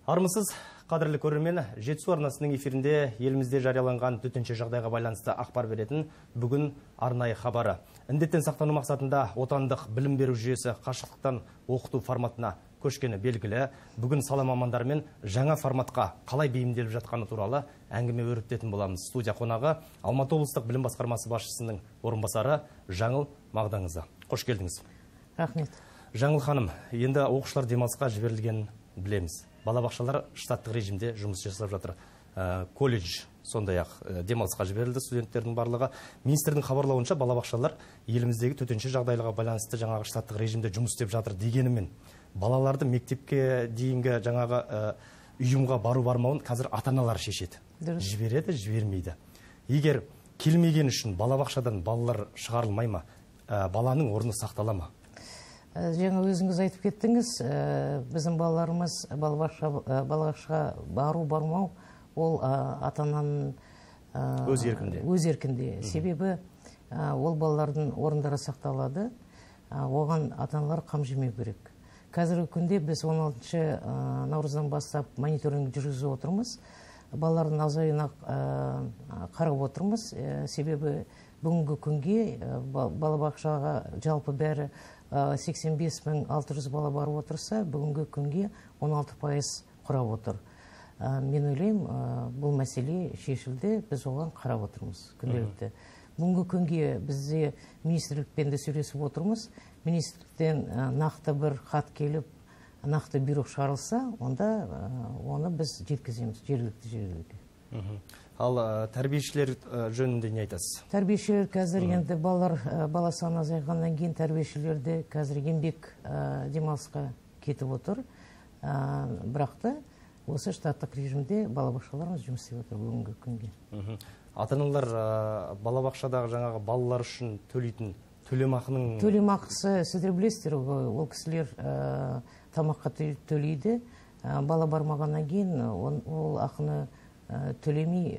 Армысыз, қадірлі көрермен, Жетісу арнасының эфирінде елімізде жарияланған төтенше жағдайға байланысты ақпар беретін бүгін арнайы хабары. Індеттен сақтану мақсатында отандық білім беру жүйесі қашықтықтан оқыту форматына көшкені белгілі. Бүгін сала мамандарымен жаңа форматқа қалай бейімделіп жатқаны туралы әңгіме өрбітетін боламыз. Студия қонағы Алматы облыстық білім басқармасы басшысының орынбасары Жаңыл Мағдаңызы. Қош келдіңіз. Рахмет. Жаңыл ханым, енді оқушылар демалысқа жіберілгенін білеміз. Балабақшалар штаттық режимде жұмыс жасап жатыр. Колледж сондай-ақ демалысқа жіберілді студенттердің барлығы. Министрдің хабарлауынша балабақшалар еліміздегі төтенше жағдайларға байланысты жаңағы штаттық режимде жұмыс істеп жатыр дегенімен, балаларды мектепке дейінгі жаңағы ұйымға бару бармауын қазір ата-аналар шешеді. Жібереді, жібермейді. Егер келмеген үшін балабақшадан балалар шығарылмай ма? Баланың орны сақтала ма? Жаңа өзіңіз айтып кеттіңіз, біздің балаларымыз балабақшаға бару-бармау ол ата-ананың өз еркінде. Себебі ол балалардың орындары сақталады, оған ата-аналар қам жемеу керек. Қазіргі күнде біз 16 наурыздан бастап мониторинг жүргізіп отырмыз. Балалардың азаюына қарап отырмыз. Себебі бүгінгі күнге балабақшаға жалпы бәрі 85.600 бала барып отырса, бүгінгі күнге 16% құрап отыр. Мен ойлаймын, бұл мәселе шешілді, біз оған қарап отырмыз күнделікті. Бүгінгі күнге бізде министрлікпен де сөйлесіп отырмыз. Министрліктен нақты бір хат келіп, нақты бұйрық шығарылса, онда оны біз жеткіземіз жергілікті жерлерге. Ал тәрбиешілер жөнінде не айтасыз? Тәрбиешілер қазір енді бала саны азайғаннан кейін тәрбиешілерді қазір еңбек демалысқа кетіп отыр. Бірақта осы штаттық режимде балабақшаларымыз жұмыс істеп отыр бүгінгі күнге. Ата-аналар балабақшадағы жаңағы балалар үшін төлейтін төлемақының... Төлемақысы сіздер білесіздер, ол кісілер тамаққа төлейді. Бала бармағаннан кейін ол ақыны төлемей,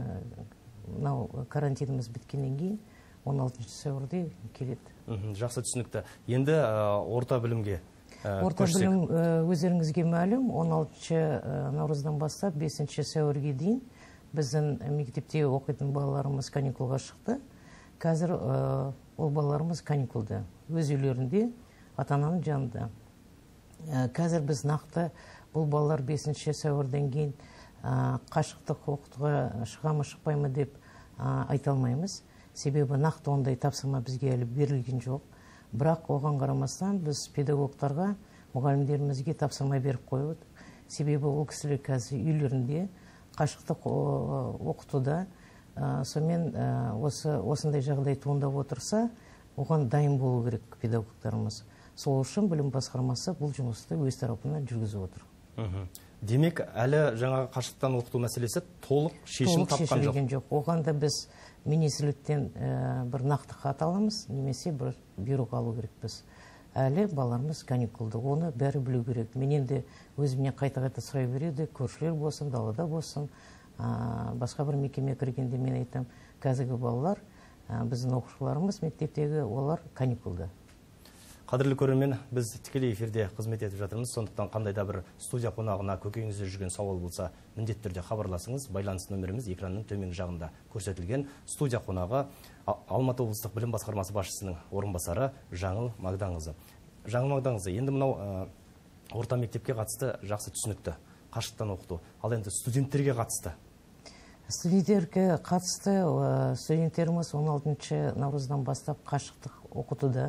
карантиніміз біткеннен кейін 16 сәуірде келеді. Жақсы түсінікті. Енді орта білімге көшсек. Орта білім өздеріңізге мәлім, 16 наурыздан бастап 5 сәуірге дейін біздің мектепте оқитын балаларымыз каникулға шықты. Қазір ол балаларымыз каникулда, өз үйлерінде, ата-ананың жанында. Қазір біз нақты бұл балалар 5 сәуірден кейін қашықтық оқытуға шығамы шықпаймы деп айта алмаймыз. Себебі нақты ондай тапсырма бізге әлі берілген жоқ. Бірақ оған қарамастан біз педагогтарға, мұғалімдерімізге тапсырма беріп қойып. Себебі ол кісілер қазір үйлерінде қашықтық оқытуда. Сонымен осындай жағдай туындап отырса, оған дайын болу керек педагогтарымыз. Сол үшін білім басқармасы бұл жұмысты өз тарапынан жүргізіп отыр. Демек, әлі жаңағы қашықтан оқыту мәселесі толық шешім тапқан жоқ. Оған да біз министрліктен бір нақты хат аламыз, немесе бір бұйрық алу керекпіз. Әлі балаларымыз каникулда, оны бәрі білу керек. Мен енді өзімнен қайта-қайта сұрай береді, көршілер болсын, далада болсын, басқа бір мекеме кіргенде мен айтам, қазіргі балалар, біздің оқушыларымыз мектептегі, олар каникулда. Қадірлі көрермен, біз тікелей эфирде қызмет етіп жатырмыз. Сондықтан қандай да бір студия қонағына көкейіңізде жүрген сауал болса, міндетті түрде хабарласыңыз. Байланыс нөміріміз экранның төменгі жағында көрсетілген. Студия қонағы Алматы облыстық білім басқармасы басшысының орынбасары Жаңыл Мағдаңызы. Жаңыл Мағдаңызы, енді мынау орта мектепке қатысты жақсы түсінікті, қашықтан оқыту. Ал енді студенттерге қатысты? Студенттерге қатысты студенттеріміз 16 наурыздан бастап қашықтық оқытуда.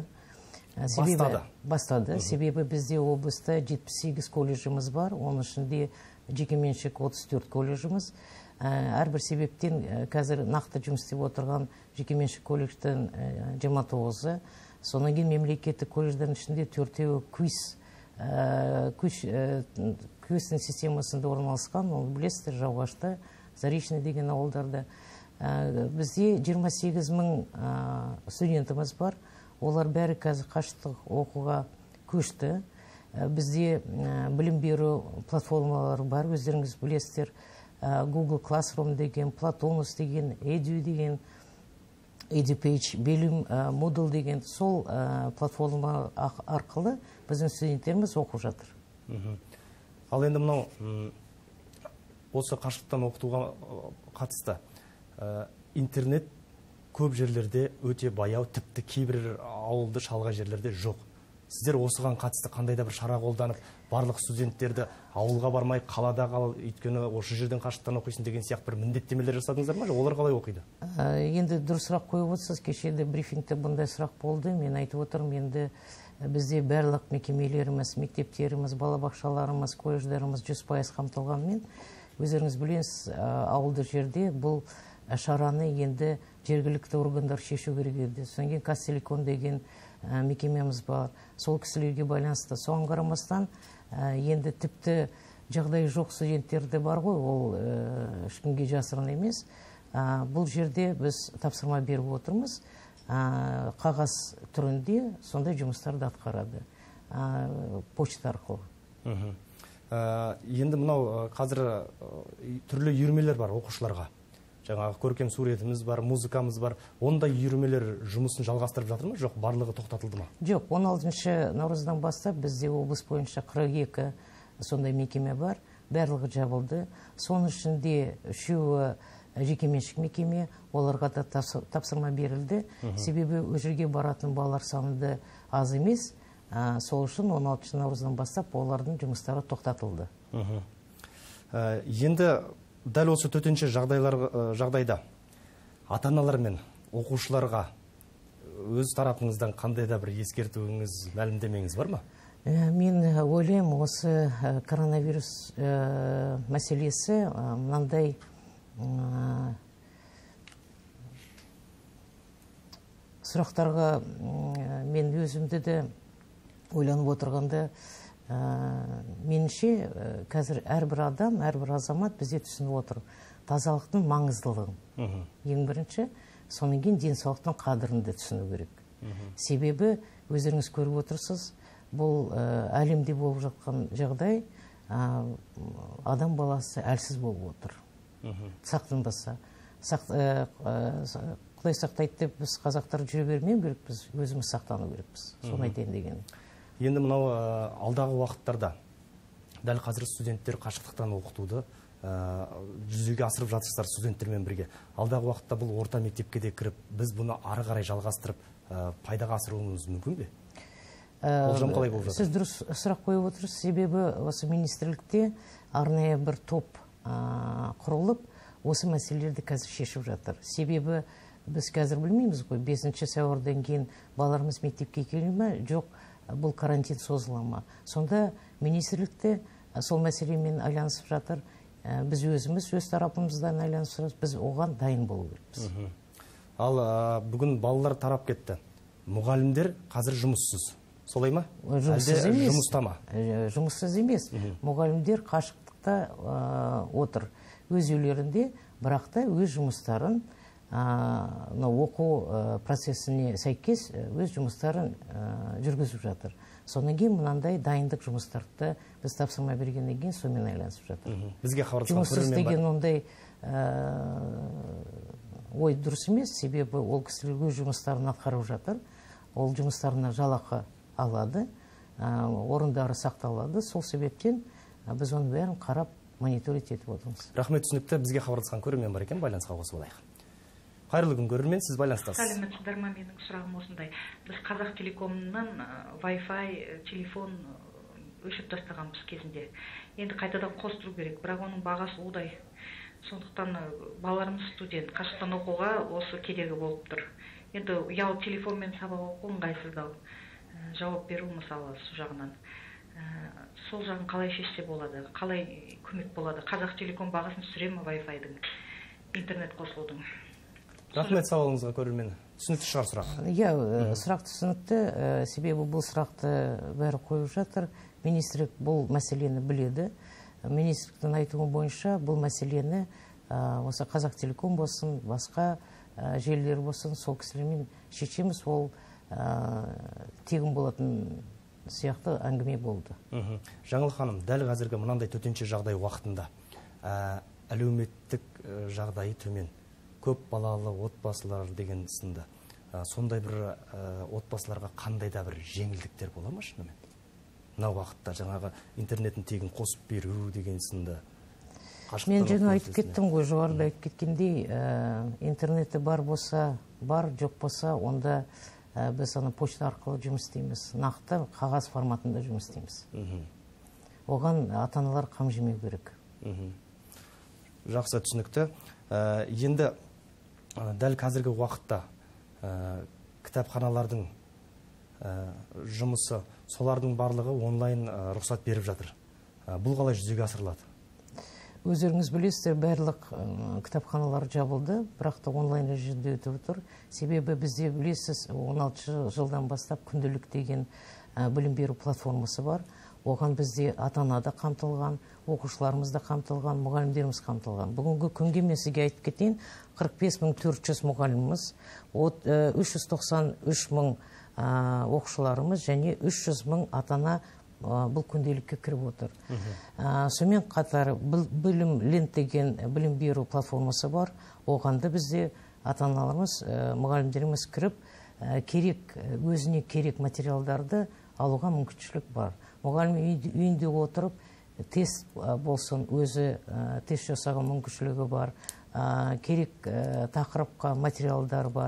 Бастады. Себебі бізде облыста 78 колледжіміз бар, оның ішінде жекеменшік 34 колледжіміз. Әрбір себептен қазір нақты жұмыс істеп отырған жекеменшік колледждің 29-ы. Содан кейін мемлекеттік колледждің ішінде 4-еуі квиздің системасында орналасқан, ол білесіздер, Жауғашта, Заречный деген ауылдарда. Бізде 28.000 студентіміз бар. Олар бәрі қазір қашықтық оқуға көшті. Бізде білім беру платформалары бар, өздеріңіз білесіздер. Google Classroom деген, Platonus деген, Edu деген, EduPage, Білім Moodle деген, сол платформа арқылы біздің студенттеріміз оқып жатыр. Ал енді мынау осы қашықтан оқытуға қатысты интернет көп жерлерде өте баяу, тіпті кейбір ауылды шалғай жерлерде жоқ. Сіздер осыған қатысты қандай да бір шара қолданып, барлық студенттерді ауылға бармай, қалада қал, өйткені осы жерден қашықтан оқисын деген сияқты бір міндеттемелер жасадыңыздар ма? Олар қалай оқиды? Енді дұрыс сұрақ қойып отырсыз. Кешеде брифингте бұндай сұрақ болды. Мен айтып отырмын, енді бізде барлық мекемелеріміз, мектептеріміз, балабақшаларымыз, колледждеріміз 100% қамтылғанмен, өздеріңіз білесіз, ауылды жерде бұл шараны енді жергілікті органдар шешу керек еді. Содан кейін Қазтелеком деген мекемеміз бар. Сол кісілерге байланысты. Соған қарамастан енді тіпті жағдай жоқ студенттер де бар ғой, ол ешкімге жасырын емес. Бұл жерде біз тапсырма беріп отырмыз. Қағаз түрінде сондай жұмыстарды атқарады. Почта арқылы. Енді мынау қазір түрлі үйірмелер бар оқушыларға. Жаңағы көркем суретіміз бар, музыкамыз бар. Ондай үйірмелер жұмысын жалғастырып жатыр ма? Жоқ, барлығы тоқтатылды ма? Жоқ, 16 наурыздан бастап бізде облыс бойынша 42 сондай мекеме бар. Барлығы жабылды. Соның ішінде үшеуі жекеменшік мекеме, оларға да тапсырма берілді. Себебі ол жерге баратын балалар саны аз емес. Сол үшін 16 наурыздан бастап олардың жұмыстары тоқтатылды. Енді дәл осы төтенше жағдайда ата-аналар мен оқушыларға өз тарапыңыздан қандай да бір ескертуіңіз, мәлімдемеңіз бар ма? Мен ойлаймын, осы коронавирус мәселесі мынандай сұрақтарға мен өзімді де ойланып отырғанда, меніңше қазір әрбір адам, әрбір азамат бізде түсініп отыр тазалықтың маңыздылығын. Ең бірінші, соның кейін денсаулықтың қадірін де түсіну керек. Себебі өздеріңіз көріп отырсыз, бұл әлемде болып жатқан жағдай, адам баласы әлсіз болып отыр. Сақтанбаса. Құдай сақтайды деп біз қазақтар жүре бермеу керекпіз, өзіміз сақтану керекпіз. Соны айтайын деген. Енді мынау алдағы уақыттарда дәл қазір студенттер қашықтықтан оқытуды жүзеге асырып жатырсыздар студенттермен бірге. Алдағы уақытта бұл орта мектепке де кіріп, біз бұны ары қарай жалғастырып, пайдаға асыруымыз мүмкін бе? Болжам қалай болып жатыр? Сіз дұрыс сұрақ қойып отырсыз. Себебі осы министрлікте арнайы бір топ құрылып, осы мәселелерді қазір шешіп жатыр. Себебі біз қазір білмейміз ғой, 5 сәуірден кейін балаларымыз мектепке келе ме, жоқ, бұл карантин созыла ма. Сонда министрлікте сол мәселемен айланысып жатыр. Біз өзіміз өз тарапымыздан айланысып жатырмыз, біз оған дайын болу керекпіз. Ал бүгін балалар тарап кетті. Мұғалімдер қазір жұмыссыз. Солай ма? Жұмыссыз емес. Жұмыста ма? Жұмыссыз емес. Мұғалімдер қашықтықта отыр. Өз үйлерінде, бірақ та өз жұмыстарын оқу процесіне сәйкес өз жұмыстарын жүргізіп жатыр. Содан кейін мынандай дайындық жұмыстарды біз тапсырма бергеннен кейін сонымен айланысып жатыр. Бізге хабарласқан жұмыссыз деген ондай ой дұрыс емес, себебі ол кісілер өз жұмыстарын атқарып жатыр. Ол жұмыстарына жалақы алады, орындары сақталады. Сол себептен біз оның бәрін қарап мониторить етіп отырмыз. Рахмет, түсінікті. Бізге хабарласқан көрермен бар екен, байланысқа қосып алайық. Қайырлы күн, көрермен, сіз байланыстасыз. Сәлеметсіздер ме? Менің сұрағым осындай. Біз Қазақтелекомнан Wi-Fi телефон өшіп тастағанбыз кезінде. Енді қайтадан қостыру керек, бірақ оның бағасы удай. Сондықтан балаларымыз студент, қашықтан оқуға осы кедергі болып тұр. Енді ұялы телефонмен сабақ оқу ыңғайсыздау. Жауап беру мысалы сол жағынан. Сол жағын қалай шешсе болады? Қалай көмек болады? Қазақтелеком бағасын түсіре ме Wi-Fi-дің, интернет қосылудың? Рахмет сауалыңызға, көрермен. Түсінікті шығар сұрақ. Сұрақ түсінікті, себебі бұл сұрақты бәрі қойып жатыр. Министрлік бұл мәселені біледі. Министрліктің айтуы бойынша бұл мәселені осы Қазақтелеком болсын, басқа желілер болсын, сол кісілермен шешеміз, ол тегін болатын сияқты әңгіме болды. Жаңыл ханым, дәл қазіргі мынандай төтенше жағдай уақытында әлеуметтік жағдайы төмен, көп балалы отбасылар деген сынды, сондай бір отбасыларға қандай да бір жеңілдіктер бола ма шынымен? мына уақытта жаңағы интернеттің тегін қосып беру деген сынды? Мен жаңа айтып кеттім ғой, жоғарыда айтып кеткендей, интернеті бар болса, бар, жоқ болса, онда біз ана почта арқылы жұмыс істейміз. Нақты қағаз форматында жұмыс істейміз. Оған ата-аналар қам жемеу керек. Жақсы, түсінікті. Енді дәл қазіргі уақытта кітапханалардың жұмысы, солардың барлығы онлайн рұқсат беріп жатыр. Бұл қалай жүзеге асырылады? Өздеріңіз білесіздер, барлық кітапханалар жабылды, бірақ та онлайн режимде өтіп отыр. Себебі бізде білесіз, 16 жылдан бастап күнделік деген білім беру платформасы бар. Оған бізде ата-ана да қамтылған, оқушыларымыз да қамтылған, мұғалімдеріміз қамтылған. Бүгінгі күнге мен сізге айтып кетейін, 45.400 мұғаліміміз, 393.000 оқушыларымыз және 300.000 ата-ана бұл күнделікке кіріп отыр. Сонымен қатар білім ленд деген білім беру платформасы бар. Оғанда бізде ата-аналарымыз, мұғалімдеріміз кіріп, өзіне керек материалдарды алуға мүмкіншілік бар. Мұғалім үйінде отырып, тест болсын, өзі тест жасаған мүмкіншілігі бар. Керек тақырыпқа материалдар бар.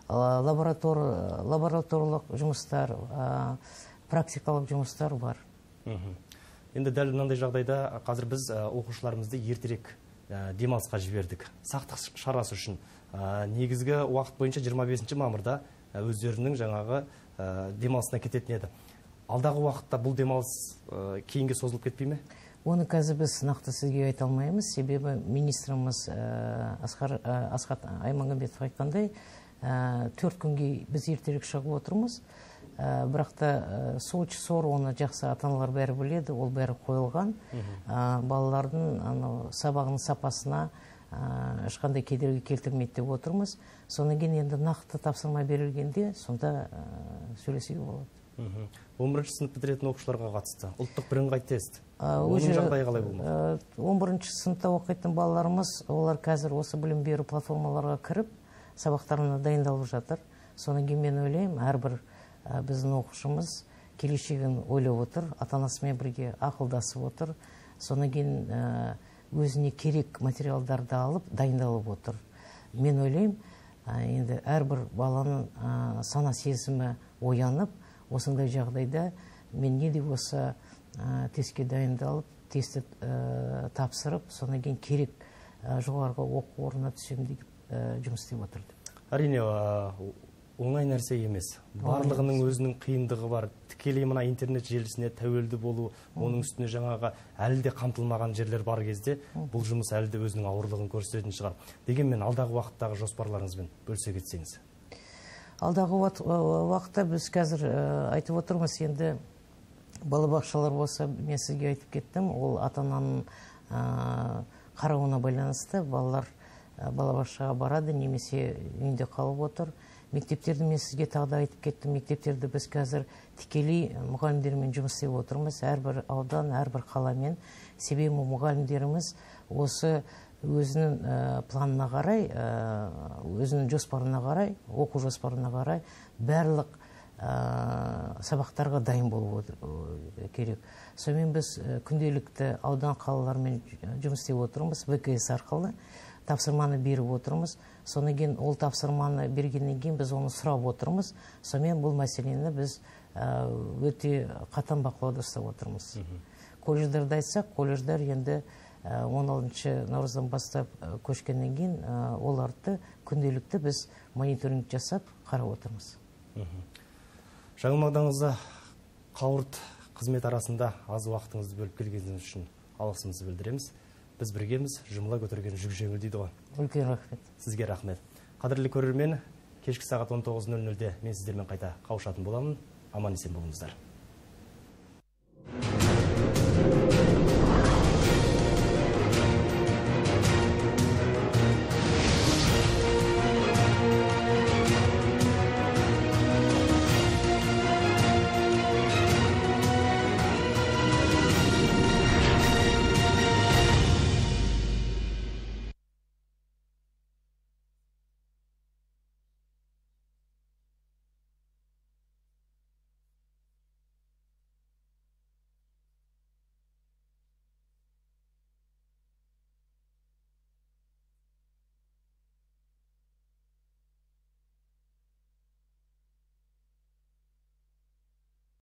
Лабораториялық жұмыстар, практикалық жұмыстар бар. Енді дәл мынандай жағдайда қазір біз оқушыларымызды ертерек демалысқа жібердік. Сақтық шарасы үшін негізгі уақыт бойынша 25 мамырда өздерінің жаңағы демалысына кететін еді. Алдағы уақытта бұл демалыс кейінге созылып кетпей ме? Оны қазір біз нақты сізге айта алмаймыз. Себебі министріміз Асхат Аймағамбетов айтқандай, 4 күнге біз ертерек шығып отырмыз. Бірақ та Сочи, Сор, оны жақсы ата-аналар бәрі біледі, ол бәрі қойылған. Балалардың сабағының сапасына ешқандай кедергі келтірмейді деп отырмыз. Содан кейін енді нақты тапсырма берілгенде, сонда сөйлесуге болады. 11 сынып бітіретін оқушыларға қатысты ұлттық бірыңғай тест. Оның жағдайы қалай болмақ? 11 сыныпта оқитын балаларымыз, олар қазір осы білім беру платформаларға кіріп, сабақтарына дайындалып жатыр. Содан кейін мен ойлаймын, әрбір біздің оқушымыз келешегін ойлап отыр, ата-анасымен бірге ақылдасып отыр. Содан кейін өзіне керек материалдарды алып, дайындалып отыр. Мен ойлаймын, енді әрбір баланың сана сезімі оянып, осындай жағдайда мен не де болса тестке дайындалып, тестті тапсырып, содан кейін керек жоғарғы оқу орнына түсем деп жұмыс істеп отырды. Әрине, оңай нәрсе емес. Барлығының өзінің қиындығы бар. Тікелей мына интернет желісіне тәуелді болу, оның үстіне жаңағы әлі де қамтылмаған жерлер бар кезде, бұл жұмыс әлі де өзінің ауырлығын көрсететін шығар. Дегенмен алдағы уақыттағы жоспарларыңызбен бөлісе кетсеңіз. Алдағы уақытта біз қазір айтып отырмыз, енді балабақшалар болса, мен сізге айтып кеттім, ол ата-ананың қарауына байланысты, балалар балабақшаға барады, немесе үйінде қалып отыр. Мектептерді мен сізге тағда айтып кеттім, мектептерді біз қазір тікелей мұғалімдермен жұмыс істеп отырмыз, әрбір аудан, әрбір қаламен. Себебі мұғалімдеріміз осы өзінің планына қарай, өзінің жоспарына қарай, оқу жоспарына қарай барлық сабақтарға дайын болу керек. Сонымен біз күнделікті аудан қалалармен жұмыс істеп отырмыз, ВКС арқылы тапсырманы беріп отырмыз. Содан кейін ол тапсырманы бергеннен кейін біз оны сұрап отырмыз. Сонымен бұл мәселені біз өте қатаң бақылауда ұстап отырмыз. Колледждерді айтсақ, колледждер енді 16 наурыздан бастап көшкеннен кейін оларды күнделікті біз мониторинг жасап қарап отырмыз. Жаңыл мағдаңызда қауырт қызмет арасында аз уақытыңызды бөліп келгеніңіз үшін алғысымызды білдіреміз. Біз біргеміз, жұмыла көтерген жүк жеңіл дейді ғой. Үлкен рахмет. Сізге рахмет. Қадірлі көрермен, кешкі сағат 19:00-де мен сіздермен қайта қауышатын боламын. Аман есен болыңыздар.